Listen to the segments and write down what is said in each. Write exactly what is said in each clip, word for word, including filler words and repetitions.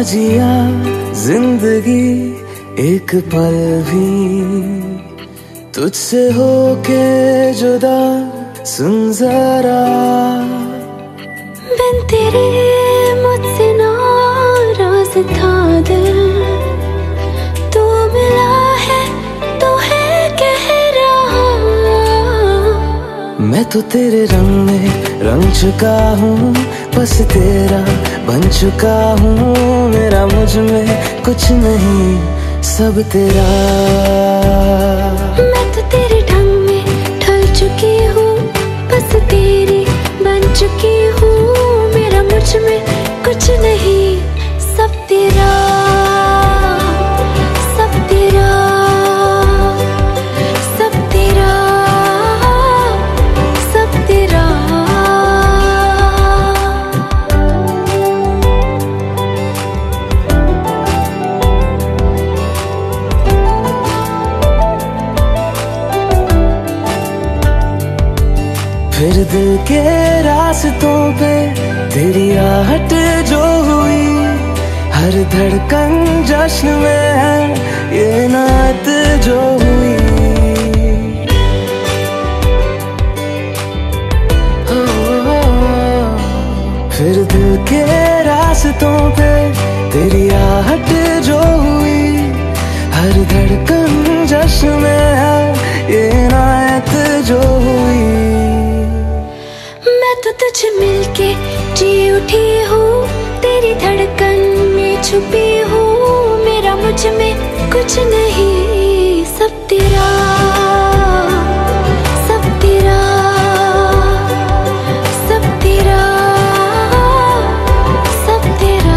जिया जिंदगी एक पल भी तुझसे होके जुदा, सुन जरा बिन तेरे मुझसे नाराज था दिल, तू मिला है तो है कह रहा। मैं तो तेरे रंग में रंग चुका हूँ, बस तेरा बन चुका हूँ। मेरा मुझ में कुछ नहीं, सब तेरा। मैं तो तेरे ढंग में ढल चुकी हूँ, बस तेरी बन चुकी हूँ। मेरा मुझ में कुछ नहीं, सब तेरा, सब तेरा, सब तेरा, सब तेरा। फिर दिल के रास्तों पे तेरी आहट जो हुई, हर धड़कन जश्न में है ये नात जो हुई। हो, हो, हो। फिर दिल के रास्तों पे तेरी आहट जो हुई, हर धड़कन जश्न में है ये नात जो हुई। मैं तो तुझे मिलके जी उठी हूँ, तेरी धड़कन में छुपी हूँ। मेरा मुझ में कुछ नहीं, सब तेरा, सब तेरा, सब तेरा, सब तेरा।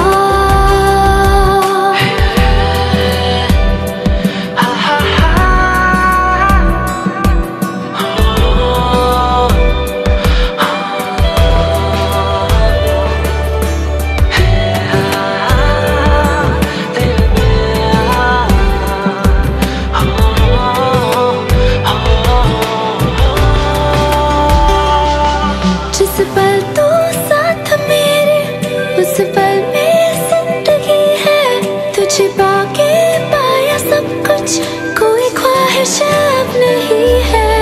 जिस पल तू साथ मेरे, उस पल में जिंदगी है। तुझे पाके पाया सब कुछ, कोई ख्वाहिश अब नहीं है।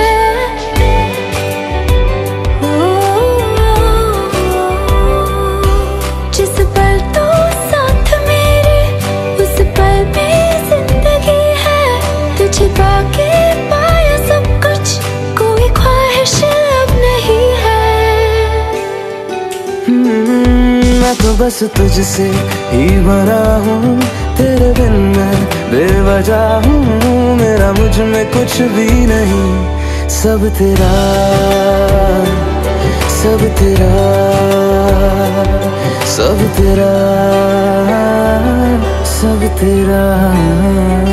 जिस पल तू साथ मेरे, उस पल में जिंदगी है। तुझे पाके पाया सब कुछ, कोई ख्वाहिश अब नहीं है। मैं तो बस तुझसे ही भरा हूँ, तेरे बिन मैं बेवजह हूँ। मेरा मुझ में कुछ भी नहीं, सब तेरा, सब तेरा, सब तेरा, सब तेरा।